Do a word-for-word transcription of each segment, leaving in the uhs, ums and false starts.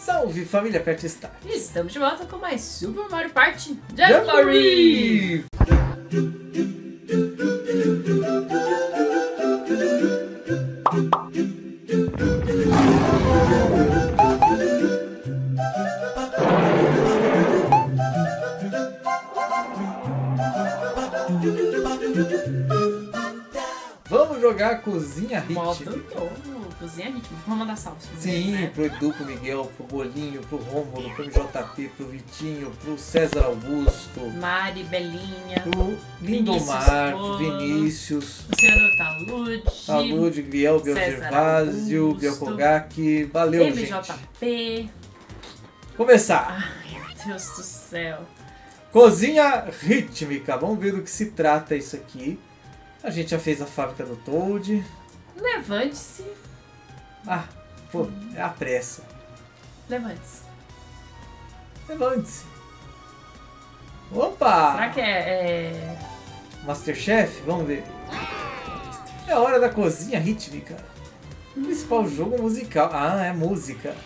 Salve família Pet Star! Estamos de volta com mais Super Mario Party Jamboree! Vamos jogar Cozinha Modo Ritmica. novo, Cozinha Ritmica. Vamos mandar salve. Sim, né? pro Edu, pro Miguel, pro Bolinho, pro Rômulo, pro J P, pro Vitinho, pro César Augusto, Mari, Belinha, pro Lindomar, pro Vinícius, Vinícius, Luciano Talude, Talude, Biel, Biel César Gervásio, Augusto, Biel Kogaki. Valeu, M gente. J P. Começar. Ai, meu Deus do céu. Cozinha Rítmica. Vamos ver do que se trata isso aqui. A gente já fez a fábrica do Toad. Levante-se. Ah, pô, é a pressa. Levante-se. Levante-se. Opa! Será que é, é... Masterchef? Vamos ver. É hora da Cozinha Rítmica. Principal jogo musical. Ah, é música.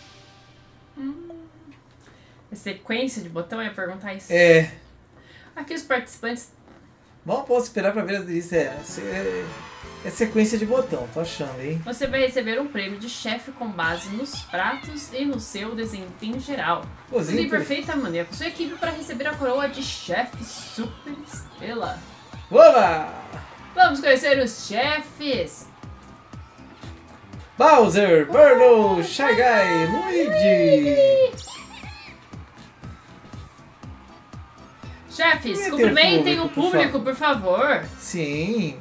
é sequência de botão? Eu ia perguntar isso. É. Aqui os participantes... Mal posso esperar pra ver as delícias. É, é, é sequência de botão, tô achando, hein? Você vai receber um prêmio de chefe com base nos pratos e no seu desempenho geral. Cozinha Use perfeita maneira com sua equipe para receber a coroa de chefe super estrela. Vamos! Vamos conhecer os chefes. Bowser, Burno, Shy Guy, Luigi! Chefes, Cadê o cumprimentem o público, por público, por favor. Sim!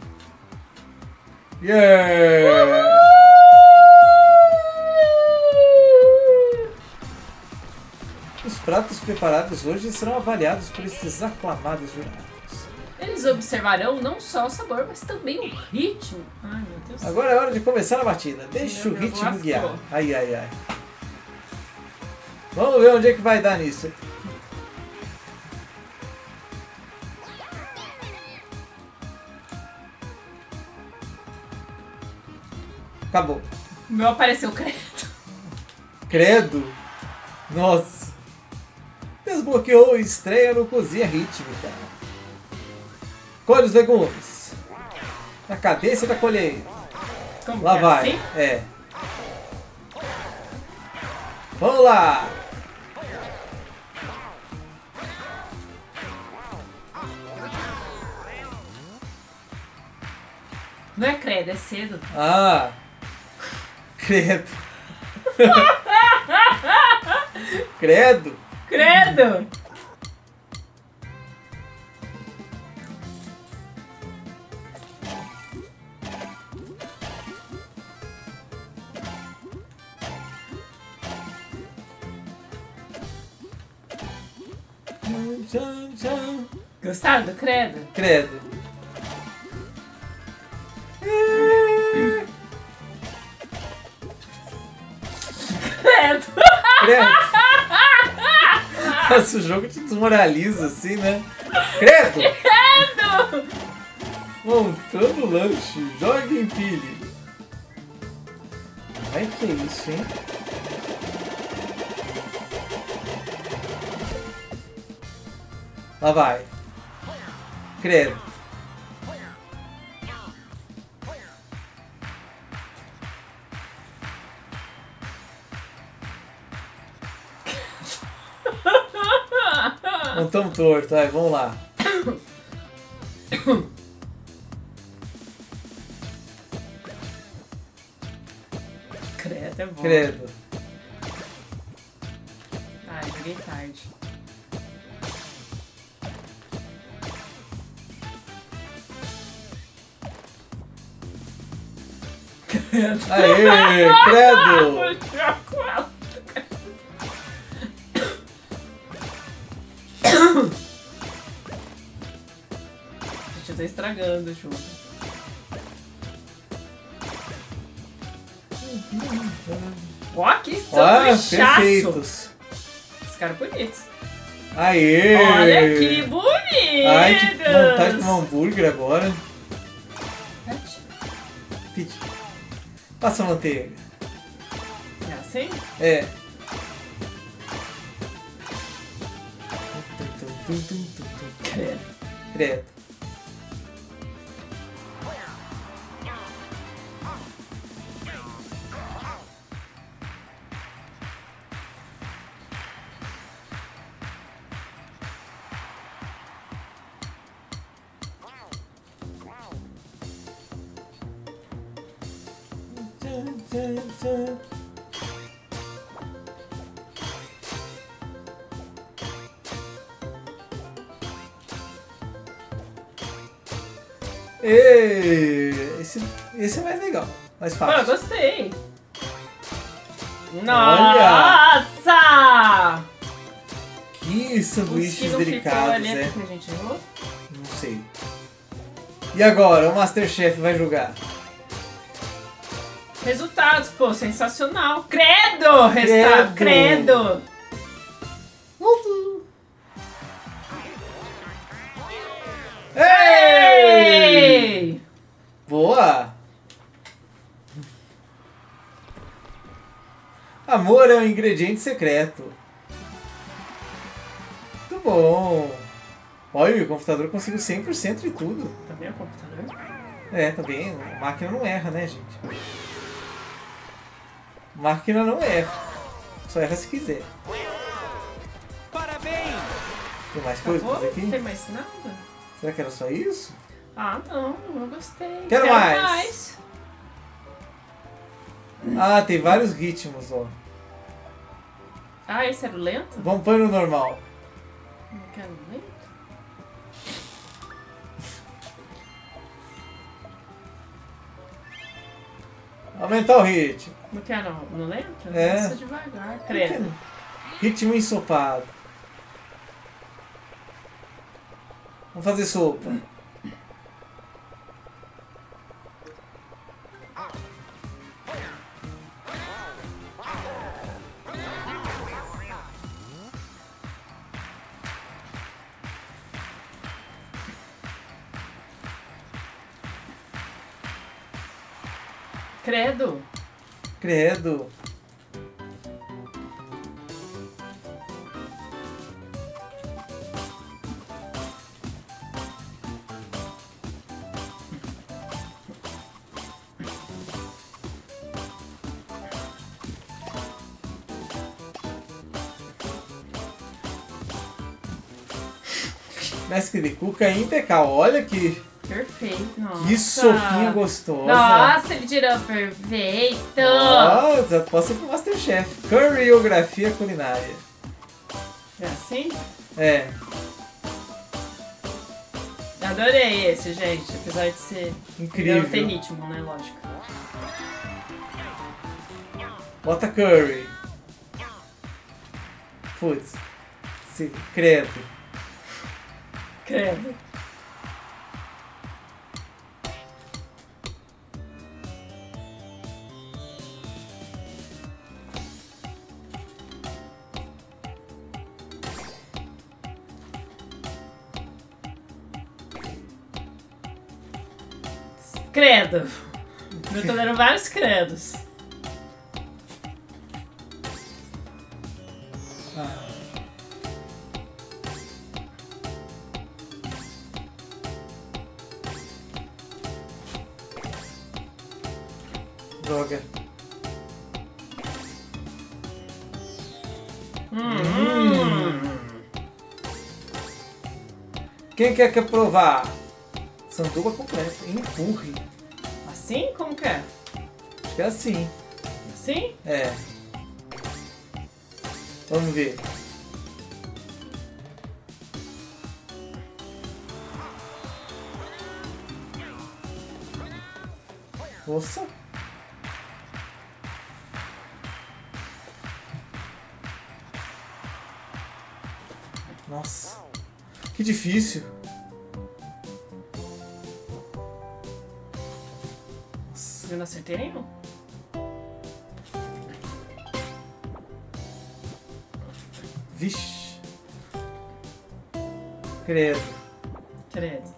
Yeah! Os pratos preparados hoje serão avaliados por esses aclamados jurados. Eles observarão não só o sabor, mas também o ritmo. Ai, meu Deus. Agora é hora de começar a batida. Deixa o Meu Deus, ritmo lascou. guiar. Ai, ai, ai. Vamos ver onde é que vai dar nisso. Acabou. O meu apareceu credo. Credo. Nossa. Desbloqueou estreia no Cozinha Rítmica. Colhe os legumes. Na cadência da colheita. Como Lá que é vai. assim? É. Vamos lá. Não é credo, é cedo. Ah. Credo. Credo. Credo! Tchau, tchau. Gostaram do credo? Credo. Credo! Credo. Nossa, o jogo te desmoraliza assim, né? Credo. Credo! Montando lanche. Joga em pilha. Ai, que é isso, hein? Lá vai. Credo. Montamos torto, vai, vamos lá. Credo é bom. Credo. Ai, joguei tarde. Aê, credo. Gente, eu tô estragando o jogo. Ó, que Ah, sanduichaço! perfeitos. Esse cara é bonito. Aê! Olha que bonito! Ai, que vontade de comer um hambúrguer agora. Pete. Passa a manteiga. É assim? É. Tum, tum, tum, tum. Credo. Credo. Tum, tum, tum. Ei, esse, esse é mais legal, mais Pô, eu fácil. gostei. Nossa! Que Os que sanduíches não ficou delicados, ali é né? porque a gente errou. Não sei. E agora, o Masterchef vai julgar. Resultados, pô, sensacional. Credo! Resultado, credo! Ei! Boa! Amor é um ingrediente secreto. Muito bom. Olha, o computador conseguiu cem por cento de tudo. Também é o computador? É, também. A máquina não erra, né, gente? Máquina não erra. Só erra se quiser. Parabéns! Tem mais coisas pra fazer Acabou? Não aqui? tem mais nada? Será que era só isso? Ah, não, eu gostei. Quero mais. mais. Ah, tem vários ritmos, ó. Ah, esse era o lento? Vamos pôr no normal. Não quero lento? Aumentar o ritmo. Não quero no lento? É. Nossa, devagar. Credo. Ritmo ensopado. Vamos fazer sopa. Credo. Credo. Mestre de cuca é impecável. Olha que, Perfeito. Nossa. que sopinha gostosa. Nossa, ele tirou perfeito. Ó, já posso ir pro Masterchef. Coreografia culinária. É assim? É. Adorei esse, gente. Apesar de ser... Incrível. Não tem ritmo, né? Lógico. Bota curry. Putz. Sim, credo. Credo. Credo. Eu tô dando vários credos. Ah. Droga. Hum. Quem quer que provar? Sanduba completa. Empurre. Assim? Como que é? Acho que é assim. Assim? É. Vamos ver. Nossa. Nossa. Que difícil. Nossa. Eu não acertei nenhum. Vixe. Credo. Credo.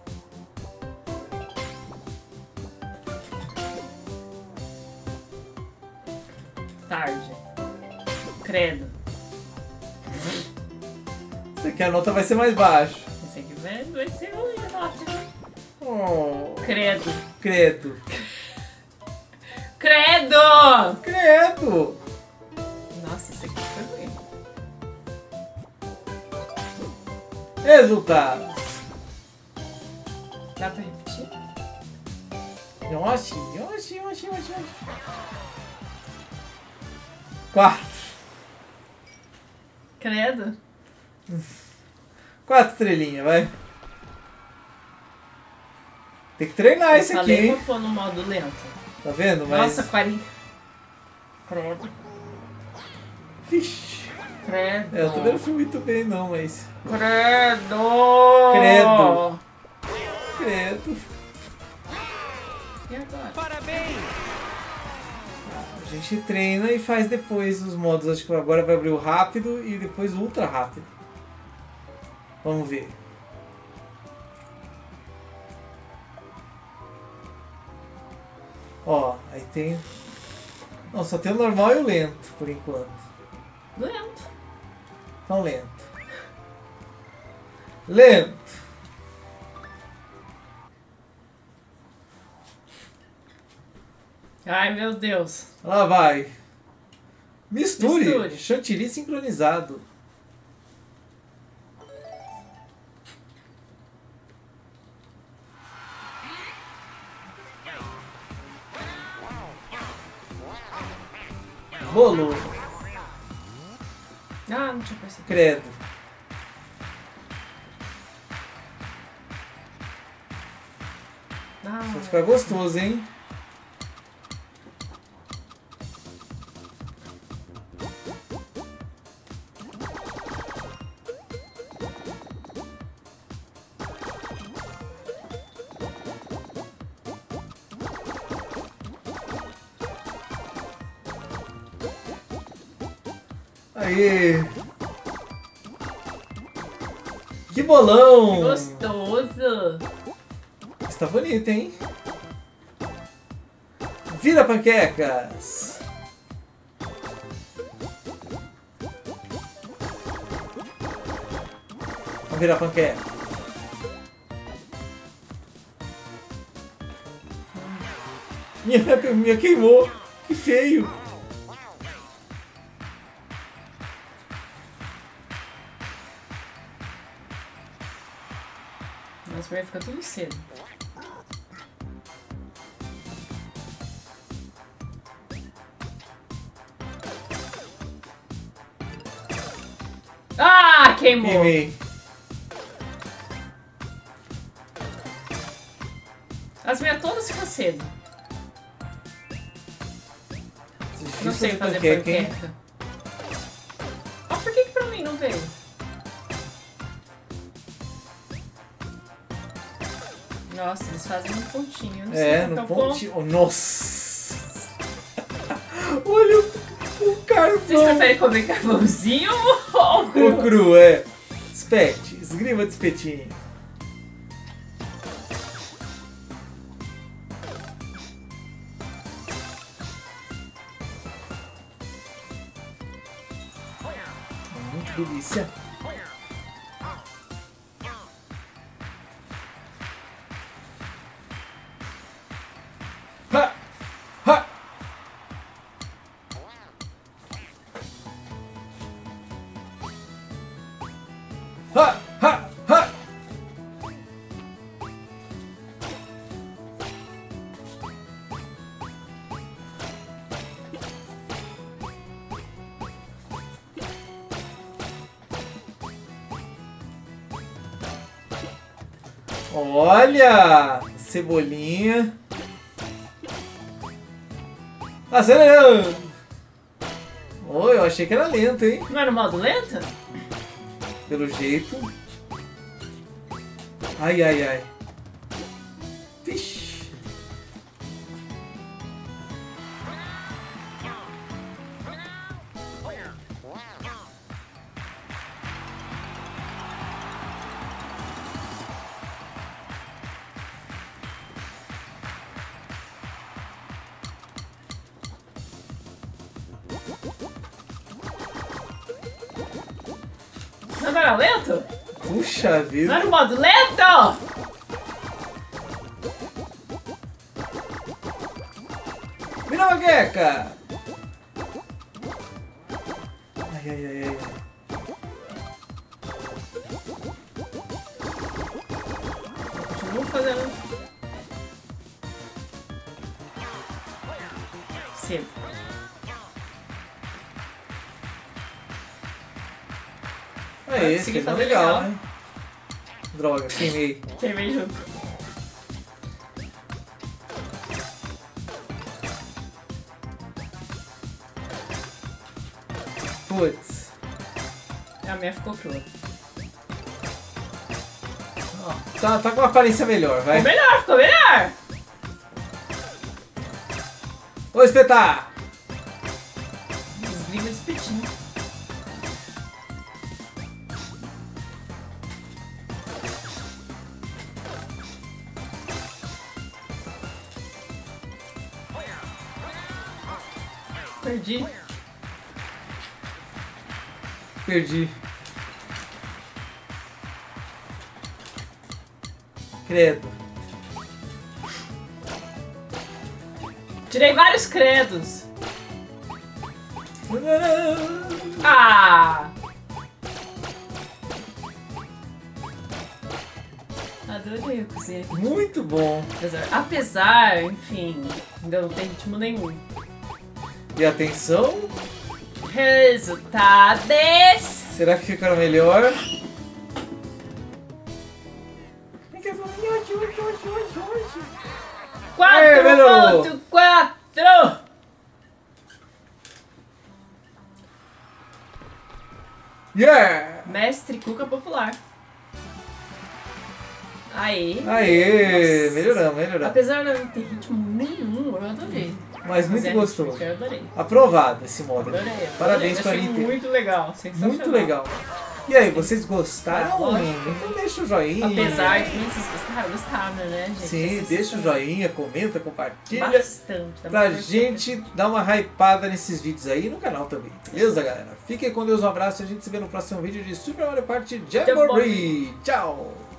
Tarde. Credo. Você nota, que a nota vai ser mais baixa. Esse aqui vai, vai ser ruim a nota. Oh, Credo. credo. Credo! Credo! Nossa, esse aqui foi ruim. Resultados. Dá pra repetir? Yoshi, Yoshi, Yoshi, Yoshi, Yoshi. Quatro. Credo. Quatro estrelinhas, vai. Tem que treinar esse aqui, Falei hein? pra pôr no modo lento. Tá vendo? Mas... Nossa, quarenta. Credo. Vixe. Credo. É, eu também não fui muito bem não, mas... Credo. Credo. Credo. E agora? Parabéns! A gente treina e faz depois os modos. Acho que agora vai abrir o rápido e depois o ultra rápido. Vamos ver. Ó, aí tem... Não, só tem o normal e o lento, por enquanto. Lento. Então lento. Lento. Ai, meu Deus. Lá vai. Misture. Misture. Chantilly sincronizado. Bolo. Ah, não tinha percebido. Credo. Ah, Vai ficar gostoso, hein? Aê! Que bolão! gostoso. Está bonito, hein? Vira panquecas! Vamos virar panqueca. Minha, minha queimou! Que feio! Mas vai ficar tudo cedo. Ah, queimou! Queimei. As minhas todas ficam cedo. Difícil Não sei fazer panqueca, hein? panqueca. Ah, por que que pra mim não veio? Nossa, eles fazem um pontinho. Eu não sei É, qual que no é o pontinho. Oh, nossa! Olha o, o Vocês carvão! preferem comer carvãozinho ou O cru? cru, é. Espete, esgrima de espetinho. Hum, que delícia. Ha! Ha! Ha! Ha! Ha! Olha! Cebolinha. Acelerando! Oh, eu achei que era lento, hein? Não era no modo lento? Pelo jeito. Ai, ai, ai. Vixe. Agora lento? Puxa Não vida. era o modo lento? Vira uma queca! Ai, ai, ai, ai. Continuo fazendo. Cedo. Aí, consegui esse é fazer legal, legal. né? Droga, queimei. Queimei junto. Putz. A minha ficou crua. Ó, tá, tá com uma aparência melhor, vai. Ficou melhor, ficou melhor! Vou espetar! Desliga esse petinho. Perdi. Perdi. Credo. Tirei vários credos. Ah! Adorei a cozinha. Muito bom. Apesar, apesar, enfim, ainda não tem ritmo nenhum. E atenção, Resultados! será que ficaram melhor? Aê, melhorou. quatro ponto quatro! Yeah! Mestre Cuca Popular. Aí. Aê, Nossa. melhoramos, melhoramos. Apesar de não ter ritmo nenhum, eu adorei. Mas muito Fazer gostoso. ritmo, Eu adorei. Aprovado esse modo. Adorei. adorei. Parabéns para a Achei Nintendo. muito legal. Sensacional. Muito legal. E aí, vocês gostaram? Lógico. Então deixa o joinha. Apesar de que vocês gostaram, gostaram, né, gente? Sim, Vocês deixa o gostaram joinha, comenta, compartilha. Bastante. dá Pra bastante. gente dar uma hypada nesses vídeos aí e no canal também. Beleza, galera? Fiquem com Deus, um abraço e a gente se vê no próximo vídeo de Super Mario Party Jamboree. Tchau!